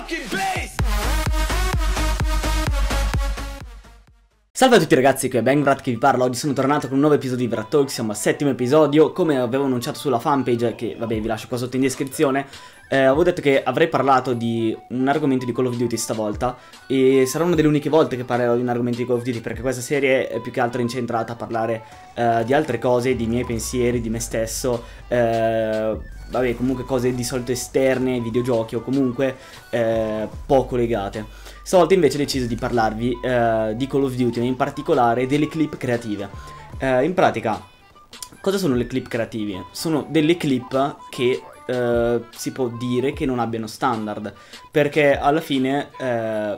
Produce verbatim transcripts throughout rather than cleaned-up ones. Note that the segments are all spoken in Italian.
Salve a tutti ragazzi, qui è Bangvrat che vi parla. Oggi sono tornato con un nuovo episodio di Vrat Talk, siamo al settimo episodio. Come avevo annunciato sulla fanpage, che vabbè vi lascio qua sotto in descrizione, eh, avevo detto che avrei parlato di un argomento di Call of Duty stavolta. E sarà una delle uniche volte che parlerò di un argomento di Call of Duty, perché questa serie è più che altro incentrata a parlare eh, di altre cose, di miei pensieri, di me stesso, eh, vabbè comunque cose di solito esterne ai videogiochi o comunque eh, poco legate. Stavolta invece ho deciso di parlarvi eh, di Call of Duty, in particolare delle clip creative. Eh, in pratica, cosa sono le clip creative? Sono delle clip che eh, si può dire che non abbiano standard, perché alla fine eh,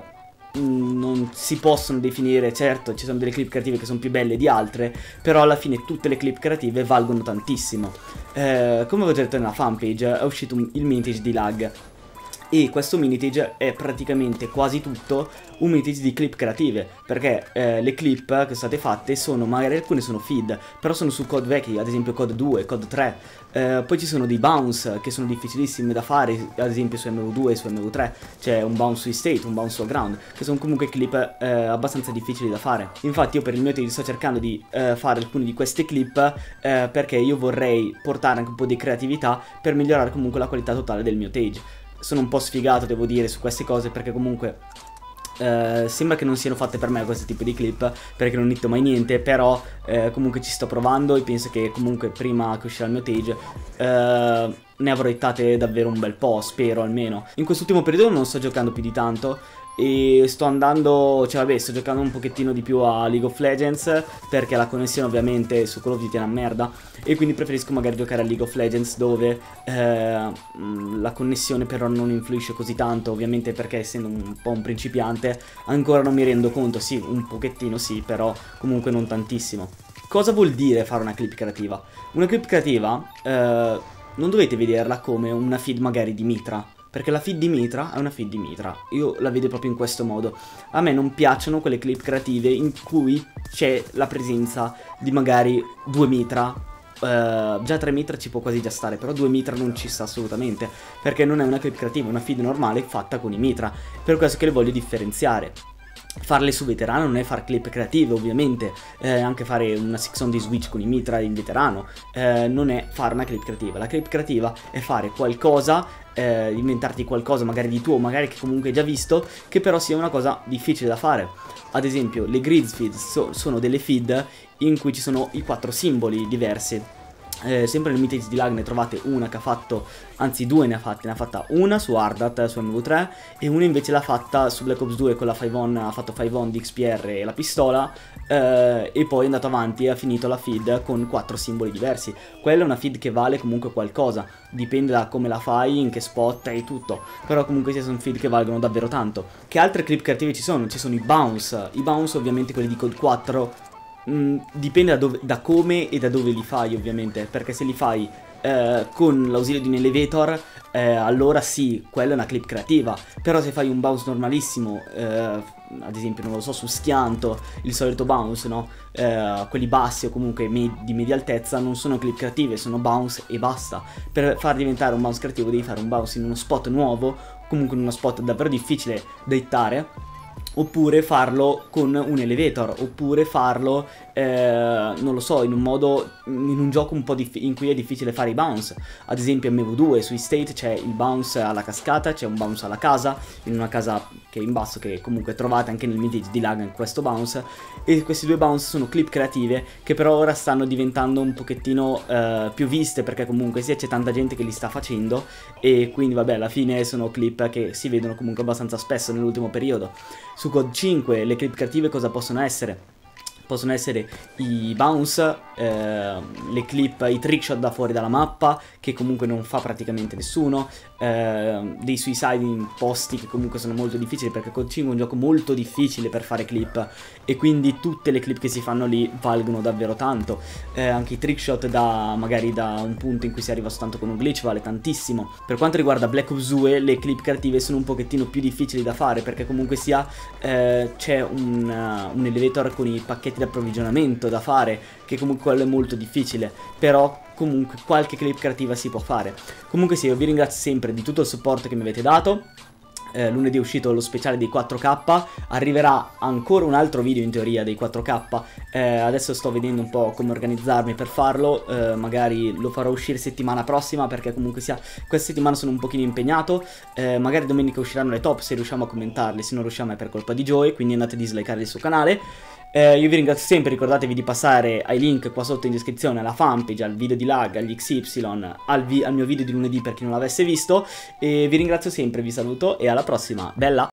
non si possono definire, certo ci sono delle clip creative che sono più belle di altre, però alla fine tutte le clip creative valgono tantissimo. Eh, come avevo detto nella fanpage, è uscito un, il Mintage di Lag. E questo Minitage è praticamente quasi tutto un Minitage di clip creative, perché eh, le clip che sono state fatte sono, magari alcune sono feed, però sono su code vecchi, ad esempio code due, code tre, eh, poi ci sono dei bounce che sono difficilissimi da fare, ad esempio su M V due e su M V tre, c'è un bounce su state, un bounce su ground, che sono comunque clip eh, abbastanza difficili da fare. Infatti io per il mio take sto cercando di eh, fare alcune di queste clip eh, perché io vorrei portare anche un po' di creatività per migliorare comunque la qualità totale del mio tage. Sono un po' sfigato, devo dire, su queste cose, perché comunque eh, sembra che non siano fatte per me questo tipo di clip, perché non hitto mai niente, però eh, comunque ci sto provando e penso che comunque prima che uscirà il mio tage eh, ne avrò hittate davvero un bel po', spero almeno. In quest'ultimo periodo non sto giocando più di tanto e sto andando, cioè vabbè, sto giocando un pochettino di più a League of Legends, perché la connessione ovviamente su Call of Duty è una merda, e quindi preferisco magari giocare a League of Legends dove eh, la connessione però non influisce così tanto, ovviamente, perché essendo un po' un principiante ancora non mi rendo conto, sì, un pochettino sì, però comunque non tantissimo. Cosa vuol dire fare una clip creativa? Una clip creativa eh, non dovete vederla come una feed magari di Mitra, perché la feed di Mitra è una feed di Mitra. Io la vedo proprio in questo modo. A me non piacciono quelle clip creative in cui c'è la presenza di magari due Mitra. Uh, già tre Mitra ci può quasi già stare, però due Mitra non ci sta assolutamente, perché non è una clip creativa, è una feed normale fatta con i Mitra. Per questo che le voglio differenziare. Farle su veterano non è fare clip creative, ovviamente, eh, anche fare una six on di Switch con i Mitra in veterano eh, non è fare una clip creativa. La clip creativa è fare qualcosa, eh, inventarti qualcosa magari di tuo, magari che comunque hai già visto, che però sia una cosa difficile da fare. Ad esempio le grid feed so sono delle feed in cui ci sono i quattro simboli diversi. Eh, sempre nel Mintage di Lag ne trovate una che ha fatto, anzi due ne ha fatte, ne ha fatta una su Ardat su M V tre e una invece l'ha fatta su Black Ops due con la five on, ha fatto five on di X P R e la pistola, eh, e poi è andato avanti e ha finito la feed con quattro simboli diversi. Quella è una feed che vale comunque qualcosa, dipende da come la fai, in che spot e tutto, però comunque sono feed che valgono davvero tanto. Che altre clip creative ci sono? Ci sono i bounce, i bounce ovviamente quelli di Code quattro. Mm, dipende da, dove, da come e da dove li fai, ovviamente, perché se li fai eh, con l'ausilio di un elevator eh, allora sì, quella è una clip creativa. Però se fai un bounce normalissimo, eh, ad esempio non lo so, su schianto, il solito bounce, no? Eh, quelli bassi o comunque me di media altezza non sono clip creative, sono bounce e basta. Per far diventare un bounce creativo devi fare un bounce in uno spot nuovo, comunque in uno spot davvero difficile da hittare, oppure farlo con un elevator, oppure farlo eh, non lo so, in un modo, in un gioco un po' in cui è difficile fare i bounce. Ad esempio M V due su State c'è il bounce alla cascata, c'è un bounce alla casa, in una casa che è in basso, che comunque trovate anche nel Mintage di Lag in questo bounce. E questi due bounce sono clip creative che però ora stanno diventando un pochettino eh, più viste, perché comunque sia c'è tanta gente che li sta facendo, e quindi vabbè, alla fine sono clip che si vedono comunque abbastanza spesso nell'ultimo periodo. Su Code cinque le clip creative cosa possono essere? Possono essere i bounce, eh, le clip, i trickshot da fuori dalla mappa, che comunque non fa praticamente nessuno, eh, dei suicide in posti che comunque sono molto difficili, perché Code cinque è un gioco molto difficile per fare clip, e quindi tutte le clip che si fanno lì valgono davvero tanto. Eh, anche i trickshot da magari da un punto in cui si arriva soltanto con un glitch vale tantissimo. Per quanto riguarda Black Ops due, le clip creative sono un pochettino più difficili da fare, perché comunque sia eh, c'è un, uh, un elevator con i pacchetti di approvvigionamento da fare, che comunque quello è molto difficile, però comunque qualche clip creativa si può fare. Comunque sì, io vi ringrazio sempre di tutto il supporto che mi avete dato. Eh, lunedì è uscito lo speciale dei quattro K, arriverà ancora un altro video in teoria dei quattro K, eh, adesso sto vedendo un po' come organizzarmi per farlo, eh, magari lo farò uscire settimana prossima perché comunque sia questa settimana sono un pochino impegnato, eh, magari domenica usciranno le top se riusciamo a commentarle, se non riusciamo è per colpa di Joey, quindi andate a dislikeare il suo canale. Eh, io vi ringrazio sempre, ricordatevi di passare ai link qua sotto in descrizione, alla fanpage, al video di lag, agli X Y, al, vi al mio video di lunedì per chi non l'avesse visto, e vi ringrazio sempre, vi saluto e alla prossima, bella!